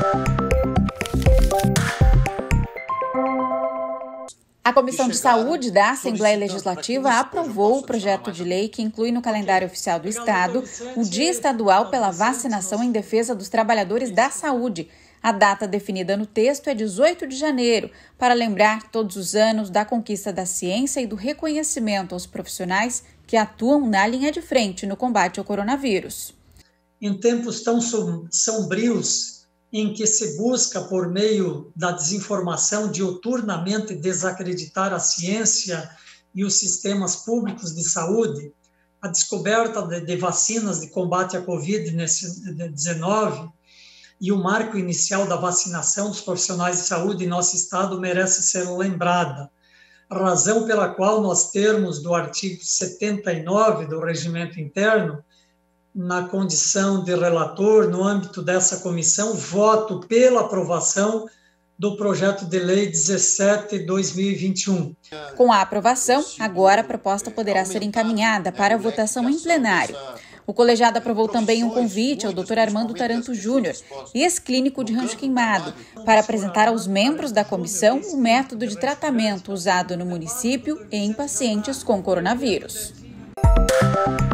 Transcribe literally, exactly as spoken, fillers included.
A Comissão de Saúde da Assembleia Legislativa aprovou o projeto de lei que inclui no calendário oficial do Estado o Dia Estadual pela Vacinação em Defesa dos Trabalhadores da Saúde. A data definida no texto é dezoito de janeiro, para lembrar todos os anos da conquista da ciência e do reconhecimento aos profissionais que atuam na linha de frente no combate ao coronavírus. Em tempos tão sombrios, em que se busca, por meio da desinformação, diuturnamente desacreditar a ciência e os sistemas públicos de saúde, a descoberta de, de vacinas de combate à covid dezenove e o marco inicial da vacinação dos profissionais de saúde em nosso Estado merece ser lembrada, razão pela qual nós termos do artigo setenta e nove do Regimento Interno, na condição de relator, no âmbito dessa comissão, voto pela aprovação do projeto de lei dezessete barra dois mil e vinte e um. Com a aprovação, agora a proposta poderá ser encaminhada para votação em plenário. O colegiado aprovou também um convite ao doutor Armando Taranto Júnior, ex-clínico de Rancho Queimado, para apresentar aos membros da comissão o método de tratamento usado no município e em pacientes com coronavírus.